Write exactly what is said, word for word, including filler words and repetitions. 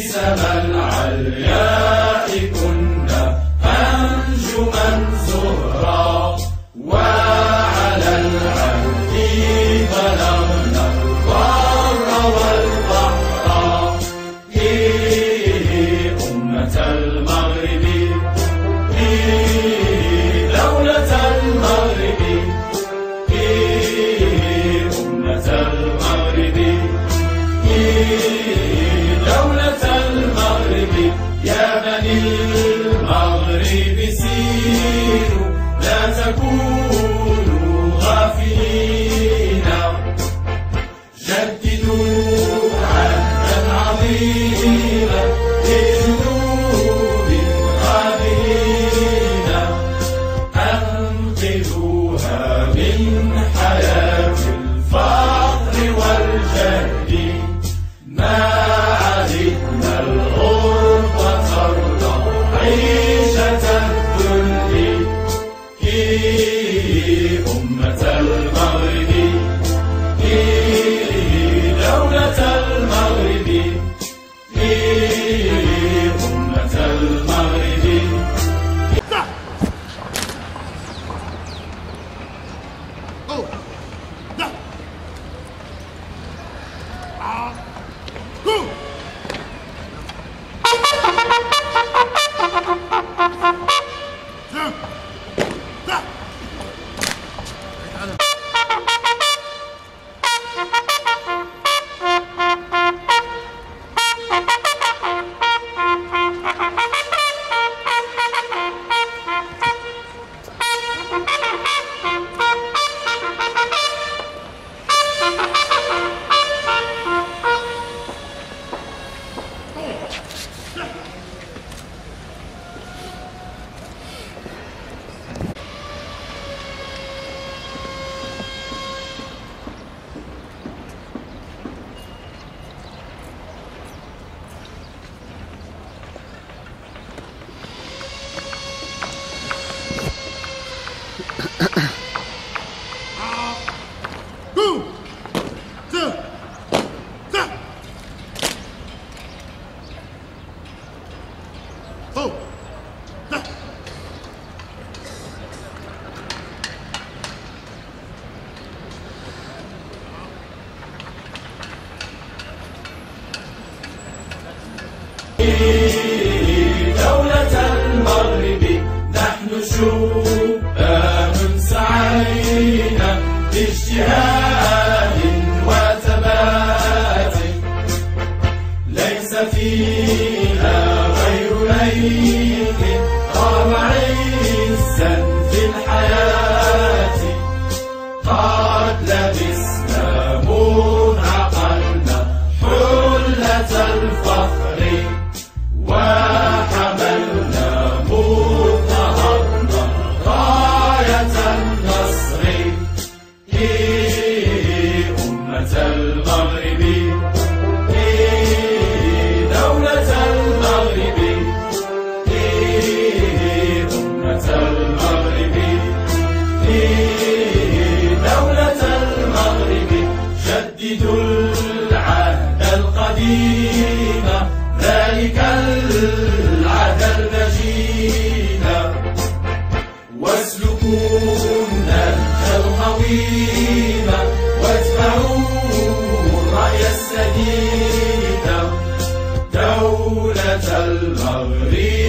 سما العلياء كنا أنجما زهرا، وعلى العهد بلغنا البر والبحر. إيه أمة المغرب، إيه دولة المغرب، إيه أمة المغرب، إيه دولة المغرب. يا بني المغرب سيروا لا تكونوا غافلين، جددوا عهدا عظيما لجنوب غابرين، أنقذوها من حياة الفقر والجهل. ما عهدنا الغربة ترضى عيشة الذل. إيه أمة المغرب، إيه دولة المغرب، إيه أمة المغرب. دولة المغرب نحن شبان سعينا باجتهاد وثبات، ليس فينا غير ليث قام عزا في الحياة. قد لبسنا منذ عقلنا حلة الفخر، وحملنا مذ نهضنا راية النصر. إيه أمة المغرب، إيه دولة المغرب، إيه أمة المغرب، إيه دولة المغرب. جددوا العهد القديم، ذلك العهد المجيد، واسلكوا النهج القويم، واتبعوا الرأي السديد. دولة المغرب